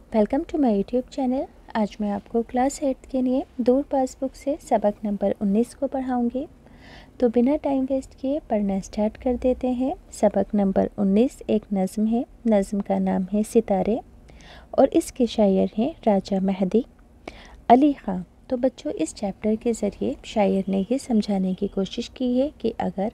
Welcome to my YouTube channel. आज मैं आपको क्लास 8 के लिए दूर पास बुक से सबक नंबर 19 को पढ़ाऊंगी। तो बिना टाइम वेस्ट किए पढ़ना स्टार्ट कर देते हैं। सबक नंबर 19 एक नज़्म है। नज़्म का नाम है सितारे और इसके शायर हैं राजा मेहदी अली ख़ां। तो बच्चों, इस चैप्टर के ज़रिए शायर ने ये समझाने की कोशिश की है कि अगर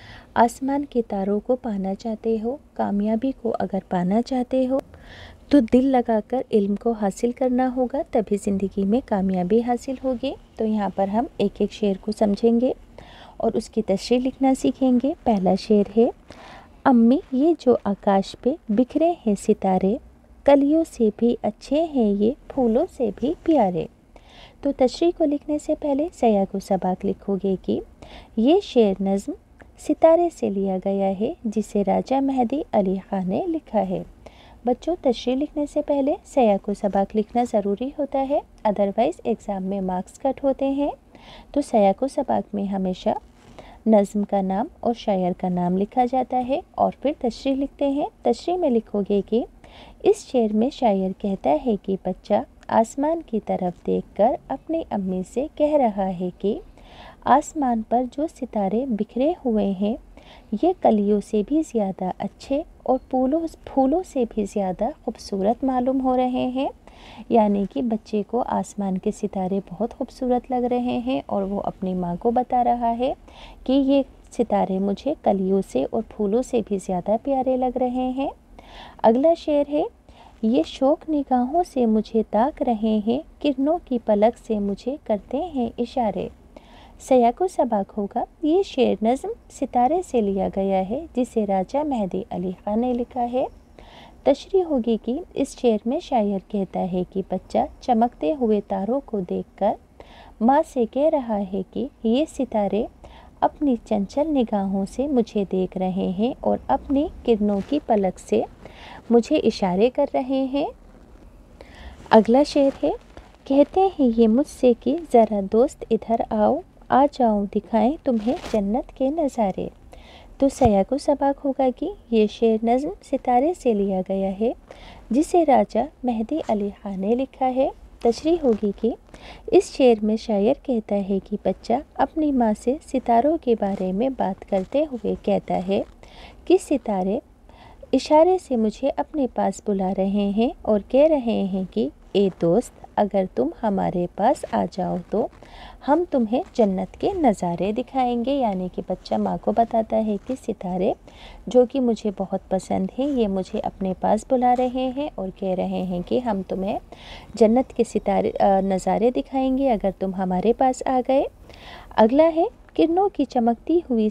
आसमान के तारों को पाना चाहते हो, कामयाबी को अगर पाना चाहते हो तो दिल लगाकर इल्म को हासिल करना होगा, तभी ज़िंदगी में कामयाबी हासिल होगी। तो यहाँ पर हम एक एक शेर को समझेंगे और उसकी तशरीह लिखना सीखेंगे। पहला शेर है, अम्मी ये जो आकाश पे बिखरे हैं सितारे, कलियों से भी अच्छे हैं ये फूलों से भी प्यारे। तो तशरीह को लिखने से पहले सया को सबाक लिखोगे कि ये शेर नज़्म सितारे से लिया गया है जिसे राजा मेहदी अली ख़ां ने लिखा है। बच्चों, तशरीह लिखने से पहले सया को सबाक लिखना ज़रूरी होता है, अदरवाइज़ एग्ज़ाम में मार्क्स कट होते हैं। तो सया को सबाक में हमेशा नज़्म का नाम और शायर का नाम लिखा जाता है और फिर तशरीह लिखते हैं। तशरीह में लिखोगे कि इस शेर में शायर कहता है कि बच्चा आसमान की तरफ देखकर अपनी अम्मी से कह रहा है कि आसमान पर जो सितारे बिखरे हुए हैं ये कलियों से भी ज़्यादा अच्छे और फूलों से भी ज़्यादा खूबसूरत मालूम हो रहे हैं। यानी कि बच्चे को आसमान के सितारे बहुत खूबसूरत लग रहे हैं और वो अपनी माँ को बता रहा है कि ये सितारे मुझे कलियों से और फूलों से भी ज़्यादा प्यारे लग रहे हैं। अगला शेर है, ये शौक़ निगाहों से मुझे ताक रहे हैं, किरणों की पलक से मुझे करते हैं इशारे। सया को सबाक होगा, ये शेर नज़्म सितारे से लिया गया है जिसे राजा मेहदी अली ख़ां ने लिखा है। तशरीह होगी कि इस शेर में शायर कहता है कि बच्चा चमकते हुए तारों को देखकर माँ से कह रहा है कि ये सितारे अपनी चंचल निगाहों से मुझे देख रहे हैं और अपनी किरणों की पलक से मुझे इशारे कर रहे हैं। अगला शेर है, कहते हैं ये मुझसे कि ज़रा दोस्त इधर आओ, आ जाऊं दिखाएं तुम्हें जन्नत के नज़ारे। तो सया को सबाक होगा कि ये शेर नज़्म सितारे से लिया गया है जिसे राजा मेहदी अली ख़ां ने लिखा है। तशरीह होगी कि इस शेर में शायर कहता है कि बच्चा अपनी माँ से सितारों के बारे में बात करते हुए कहता है कि सितारे इशारे से मुझे अपने पास बुला रहे हैं और कह रहे हैं कि ए दोस्त, अगर तुम हमारे पास आ जाओ तो हम तुम्हें जन्नत के नज़ारे दिखाएंगे। यानी कि बच्चा माँ को बताता है कि सितारे जो कि मुझे बहुत पसंद हैं ये मुझे अपने पास बुला रहे हैं और कह रहे हैं कि हम तुम्हें जन्नत के नज़ारे दिखाएंगे अगर तुम हमारे पास आ गए। अगला है, किरणों की चमकती हुई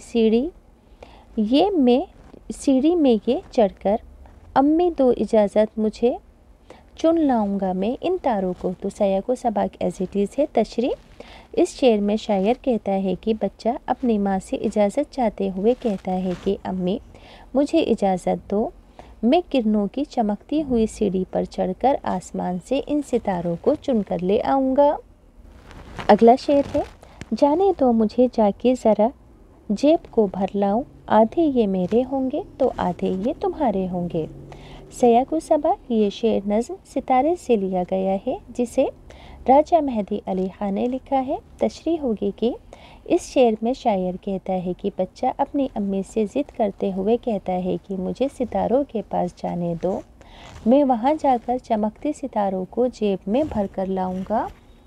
सीढ़ी में ये चढ़कर अम्मी दो इजाज़त मुझे चुन लाऊंगा मैं इन तारों को। तो सया को सबाक एज इट इज़ है। तशरीह, इस शेर में शायर कहता है कि बच्चा अपनी माँ से इजाज़त चाहते हुए कहता है कि अम्मी मुझे इजाज़त दो, मैं किरणों की चमकती हुई सीढ़ी पर चढ़कर आसमान से इन सितारों को चुन कर ले आऊँगा। अगला शेर है, जाने दो मुझे जाके ज़रा जेब को भर लाऊं, आधे ये मेरे होंगे तो आधे ये तुम्हारे होंगे। सया को सबाक, ये शेर नज़्म सितारे से लिया गया है जिसे राजा मेहदी अली ख़ां ने लिखा है। तशरीह होगी कि इस शेर में शायर कहता है कि बच्चा अपनी अम्मी से ज़िद करते हुए कहता है कि मुझे सितारों के पास जाने दो, मैं वहाँ जाकर चमकते सितारों को जेब में भर कर लाऊंगा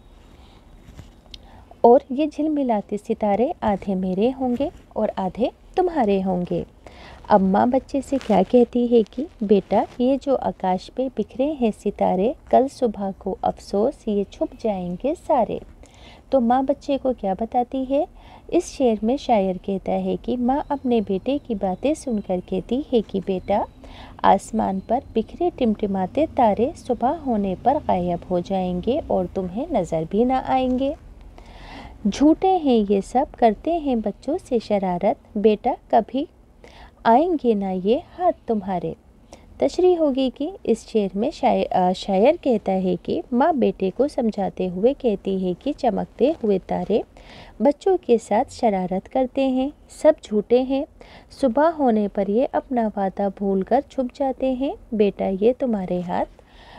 और ये झिलमिलाते सितारे आधे मेरे होंगे और आधे तुम्हारे होंगे। अब माँ बच्चे से क्या कहती है कि बेटा ये जो आकाश पे बिखरे हैं सितारे, कल सुबह को अफसोस ये छुप जाएंगे सारे। तो माँ बच्चे को क्या बताती है? इस शेर में शायर कहता है कि माँ अपने बेटे की बातें सुनकर कहती है कि बेटा आसमान पर बिखरे टिमटिमाते तारे सुबह होने पर गायब हो जाएंगे और तुम्हें नज़र भी ना आएंगे। झूठे हैं ये सब, करते हैं बच्चों से शरारत, बेटा कभी आएंगे ना ये हाथ तुम्हारे। तशरीह होगी कि इस शेर में शायर कहता है कि माँ बेटे को समझाते हुए कहती है कि चमकते हुए तारे बच्चों के साथ शरारत करते हैं, सब झूठे हैं, सुबह होने पर ये अपना वादा भूलकर छुप जाते हैं, बेटा ये तुम्हारे हाथ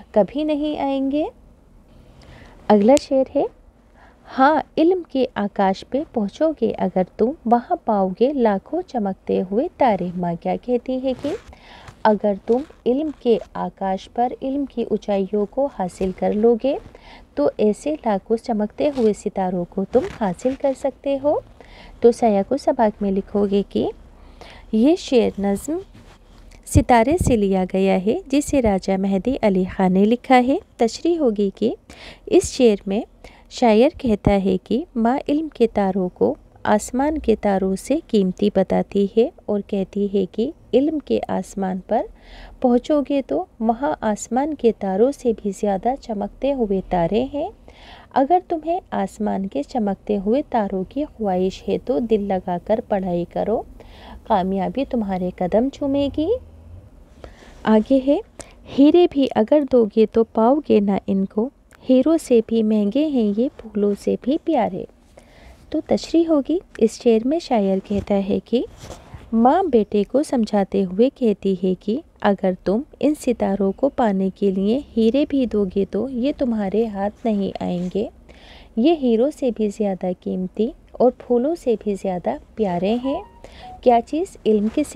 कभी नहीं आएंगे। अगला शेर है, हाँ इल्म के आकाश पे पहुँचोगे अगर तुम, वहाँ पाओगे लाखों चमकते हुए तारे। माँ क्या कहती है कि अगर तुम इल्म के आकाश पर इल्म की ऊंचाइयों को हासिल कर लोगे तो ऐसे लाखों चमकते हुए सितारों को तुम हासिल कर सकते हो। तो साया को सबाक में लिखोगे कि ये शेर नज़्म सितारे से लिया गया है जिसे राजा मेहदी अली खान ने लिखा है। तशरीह होगी कि इस शेर में शायर कहता है कि माँ इल्म के तारों को आसमान के तारों से कीमती बताती है और कहती है कि इल्म के आसमान पर पहुँचोगे तो वहाँ आसमान के तारों से भी ज़्यादा चमकते हुए तारे हैं। अगर तुम्हें आसमान के चमकते हुए तारों की ख्वाहिश है तो दिल लगाकर पढ़ाई करो, कामयाबी तुम्हारे कदम चूमेगी। आगे है, हीरे भी अगर दोगे तो पाओगे ना इनको, हीरों से भी महंगे हैं ये फूलों से भी प्यारे। तो तशरीह होगी, इस शेर में शायर कहता है कि माँ बेटे को समझाते हुए कहती है कि अगर तुम इन सितारों को पाने के लिए हीरे भी दोगे तो ये तुम्हारे हाथ नहीं आएंगे। ये हीरों से भी ज़्यादा कीमती और फूलों से भी ज़्यादा प्यारे हैं। क्या चीज़? इल्म के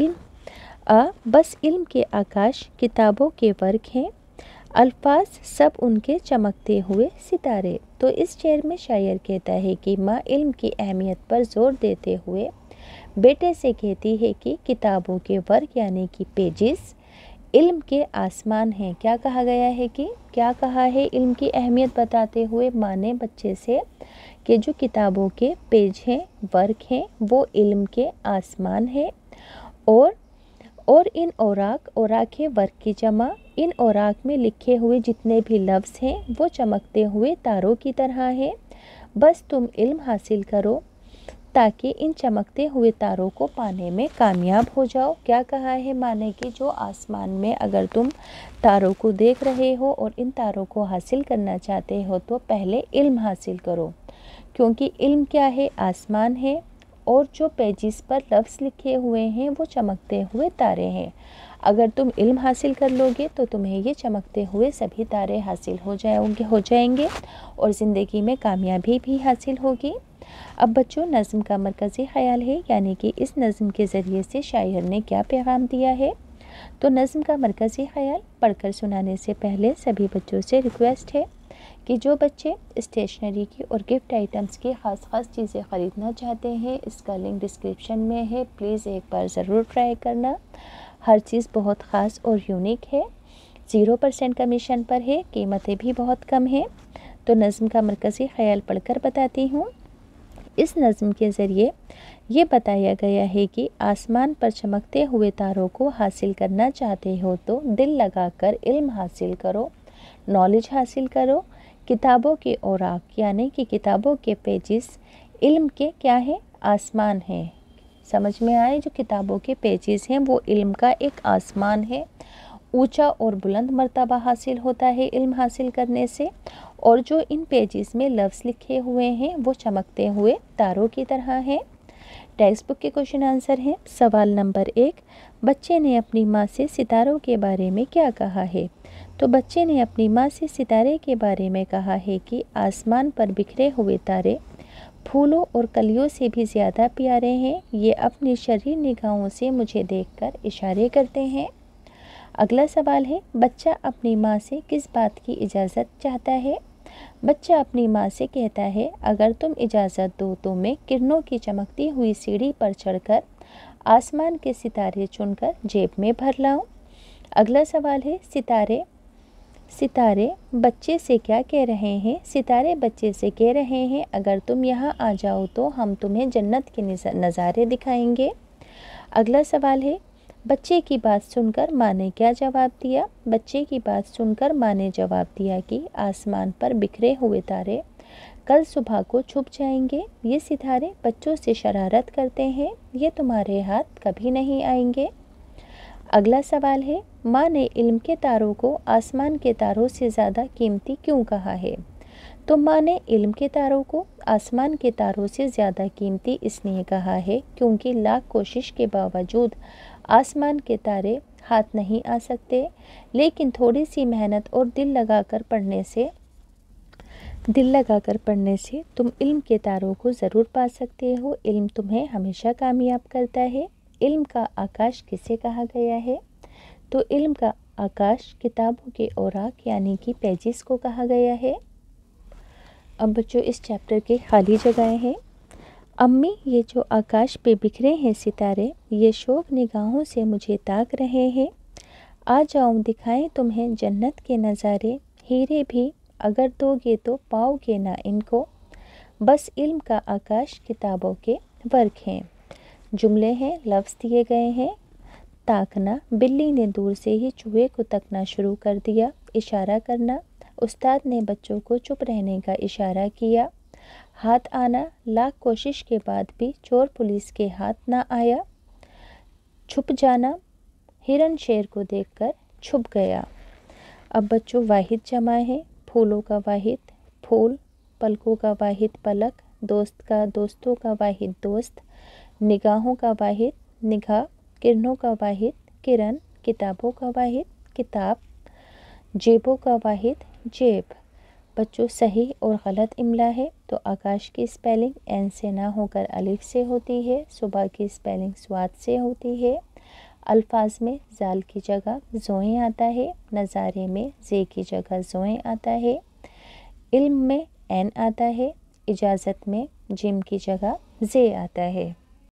बस इल्म के आकाश किताबों के वर्क हैं, अल्फाज सब उनके चमकते हुए सितारे। तो इस शेर में शायर कहता है कि माँ इल्म की अहमियत पर जोर देते हुए बेटे से कहती है कि किताबों के वर्क यानी कि पेजेस इल्म के आसमान हैं। क्या कहा गया है कि क्या कहा है इल्म की अहमियत बताते हुए माँ ने बच्चे से कि जो किताबों के पेज हैं, वर्क हैं, वो इल्म के आसमान हैं। और इन औराक है वर्क की जमा, इन औराक में लिखे हुए जितने भी लफ्ज़ हैं वो चमकते हुए तारों की तरह हैं। बस तुम इल्म हासिल करो ताकि इन चमकते हुए तारों को पाने में कामयाब हो जाओ। क्या कहा है माने कि जो आसमान में अगर तुम तारों को देख रहे हो और इन तारों को हासिल करना चाहते हो तो पहले इल्म हासिल करो, क्योंकि इल्म क्या है? आसमान है और जो पेजिस पर लफ्ज़ लिखे हुए हैं वो चमकते हुए तारे हैं। अगर तुम इल्म हासिल कर लोगे तो तुम्हें ये चमकते हुए सभी तारे हासिल हो जाएंगे और ज़िंदगी में कामयाबी भी हासिल होगी। अब बच्चों, नज़्म का मरकज़ी ख़याल है, यानी कि इस नज़्म के ज़रिए से शायर ने क्या पैगाम दिया है। तो नज़्म का मरकज़ी ख़याल पढ़कर सुनाने से पहले सभी बच्चों से रिक्वेस्ट है कि जो बच्चे स्टेशनरी की और गिफ्ट आइटम्स की ख़ास चीज़ें ख़रीदना चाहते हैं, इसका लिंक डिस्क्रिप्शन में है, प्लीज़ एक बार ज़रूर ट्राई करना। हर चीज़ बहुत ख़ास और यूनिक है, 0% कमीशन पर है, कीमतें भी बहुत कम हैं। तो नज़्म का मरकज़ी ख़याल पढ़कर बताती हूँ। इस नज़्म के ज़रिए ये बताया गया है कि आसमान पर चमकते हुए तारों को हासिल करना चाहते हो तो दिल लगाकर इल्म हासिल करो, नॉलेज हासिल करो। किताबों के औराक यानी कि किताबों के पेजेस इल्म के क्या है? आसमान है। समझ में आए? जो किताबों के पेजेस हैं वो इल्म का एक आसमान है। ऊंचा और बुलंद मर्तबा हासिल होता है इल्म हासिल करने से। और जो इन पेजेस में लफ्ज़ लिखे हुए हैं वो चमकते हुए तारों की तरह हैं। टेक्स्ट बुक के क्वेश्चन आंसर हैं। सवाल नंबर 1, बच्चे ने अपनी माँ से सितारों के बारे में क्या कहा है? तो बच्चे ने अपनी माँ से सितारे के बारे में कहा है कि आसमान पर बिखरे हुए तारे फूलों और कलियों से भी ज़्यादा प्यारे हैं। ये अपनी शरीर निगाहों से मुझे देखकर इशारे करते हैं। अगला सवाल है, बच्चा अपनी माँ से किस बात की इजाज़त चाहता है? बच्चा अपनी माँ से कहता है, अगर तुम इजाज़त दो तो मैं किरणों की चमकती हुई सीढ़ी पर चढ़कर आसमान के सितारे चुनकर जेब में भर लाऊं। अगला सवाल है, सितारे बच्चे से क्या कह रहे हैं? सितारे बच्चे से कह रहे हैं, अगर तुम यहाँ आ जाओ तो हम तुम्हें जन्नत के नज़ारे दिखाएंगे। अगला सवाल है, बच्चे की बात सुनकर माँ ने क्या जवाब दिया? बच्चे की बात सुनकर माँ ने जवाब दिया कि आसमान पर बिखरे हुए तारे कल सुबह को छुप जाएंगे। ये सितारे बच्चों से शरारत करते हैं, ये तुम्हारे हाथ कभी नहीं आएंगे। अगला सवाल है, माँ ने इल्म के तारों को आसमान के तारों से ज़्यादा कीमती क्यों कहा है? तो माँ ने इल्म के तारों को आसमान के तारों से ज़्यादा कीमती इसलिए कहा है क्योंकि लाख कोशिश के बावजूद आसमान के तारे हाथ नहीं आ सकते, लेकिन थोड़ी सी मेहनत और दिल लगाकर पढ़ने से तुम इल्म के तारों को ज़रूर पा सकते हो। इल्म तुम्हें हमेशा कामयाब करता है। इल्म का आकाश किसे कहा गया है? तो इल्म का आकाश किताबों के औराक यानी कि पेजेस को कहा गया है। अब बच्चों इस चैप्टर के खाली जगहें हैं। अम्मी, ये जो आकाश पे बिखरे हैं सितारे, ये शौक निगाहों से मुझे ताक रहे हैं। आ जाऊं दिखाएं तुम्हें जन्नत के नज़ारे, हीरे भी अगर दोगे तो पाओगे ना इनको। बस इल्म का आकाश किताबों के वर्क हैं। जुमले हैं, लफ्ज़ दिए गए हैं। ताकना, बिल्ली ने दूर से ही चूहे को तकना शुरू कर दिया। इशारा करना, उस्ताद ने बच्चों को चुप रहने का इशारा किया। हाथ आना, लाख कोशिश के बाद भी चोर पुलिस के हाथ ना आया। छुप जाना, हिरन शेर को देखकर छुप गया। अब बच्चों वाहिद जमा है। फूलों का वाहिद फूल, पलकों का वाहिद पलक, दोस्त का दोस्तों का वाहिद दोस्त, निगाहों का वाहिद निगाह, किरणों का वाहिद किरण, किताबों का वाहिद किताब, जेबों का वाहिद जेब। बच्चों सही और गलत इमला है। तो आकाश की स्पेलिंग एन से ना होकर अलिफ से होती है। सुबह की स्पेलिंग स्वाद से होती है। अल्फाज में जाल की जगह जोएं आता है। नज़ारे में जे की जगह जोएं आता है। इल्म में एन आता है। इजाज़त में जिम की जगह जे आता है।